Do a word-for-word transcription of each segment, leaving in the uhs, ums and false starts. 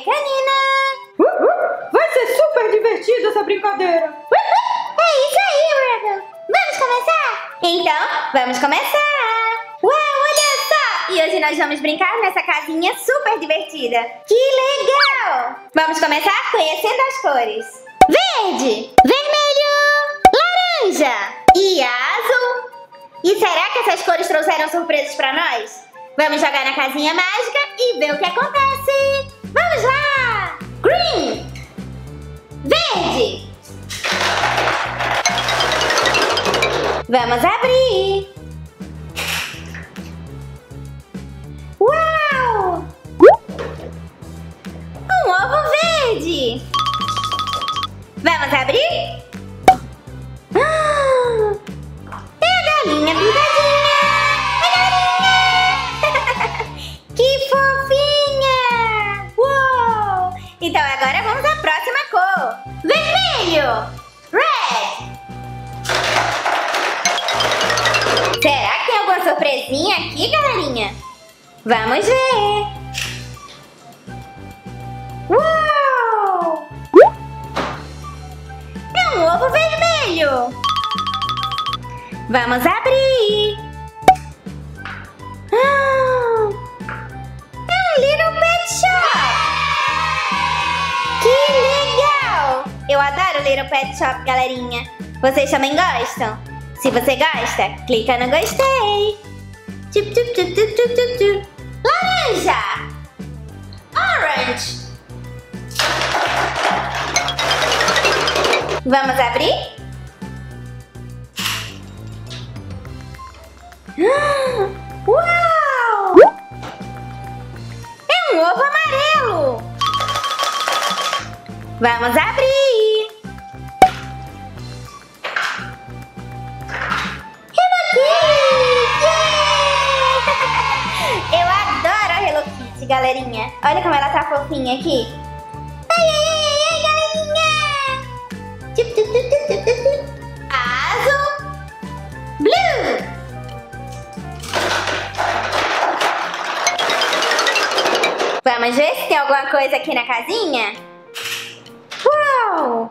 canina. Uh, uh, vai ser super divertido essa brincadeira. Uh, uh, é isso aí, Rubble. Vamos começar? Então, vamos começar. Uau, olha só! E hoje nós vamos brincar nessa casinha super divertida. Que legal! Vamos começar conhecendo as cores. Verde, vermelho, laranja e azul. E será que essas cores trouxeram surpresas pra nós? Vamos jogar na casinha mágica e ver o que acontece. Vamos lá! Green, verde. Vamos abrir. Uau! Um ovo verde. Vamos abrir? Ah, é a galinha pintadinha. É a galinha. Que fofinha. Uou! Então agora vamos à próxima cor. Vermelho. Red. Será que tem alguma surpresinha aqui, galerinha? Vamos ver! Uau! É um ovo vermelho! Vamos abrir! Ah, é um Little Pet Shop! Que legal! Eu adoro Little Pet Shop, galerinha! Vocês também gostam? Se você gosta, clica no gostei! Tchup, tchup, tchup, tchup, tchup, tchup. Laranja! Orange! Vamos abrir? Uau! É um ovo amarelo! Vamos abrir! Eu adoro a Hello Kitty, galerinha. Olha como ela tá fofinha aqui. Ai, ai, ai, ai, galerinha. Tchup, tchup, tchup, tchup, tchup. Azul. Blue. Vamos ver se tem alguma coisa aqui na casinha? Uau!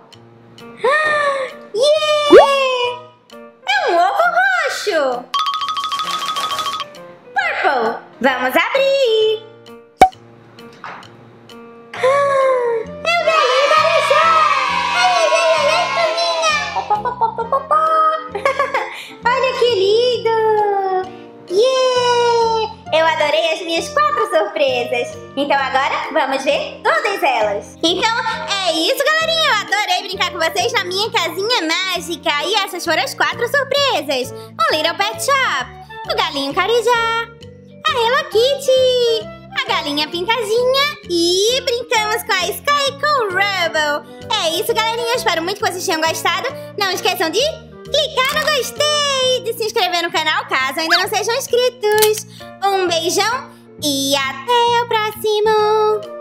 Yeah! É um ovo roxo. Purple. Vamos abrir! Ah, é o galinho marajá! Ai, ai, ai, ai, turminha! Olha que lindo! Yeah! Eu adorei as minhas quatro surpresas! Então agora vamos ver todas elas! Então é isso, galerinha! Eu adorei brincar com vocês na minha casinha mágica! E essas foram as quatro surpresas! Um Little Pet Shop, o galinho carijá, a Hello Kitty, a galinha pintadinha e brincamos com a Sky e com o Rubble. É isso, galerinha. Eu espero muito que vocês tenham gostado. Não esqueçam de clicar no gostei, de se inscrever no canal caso ainda não sejam inscritos. Um beijão e até o próximo.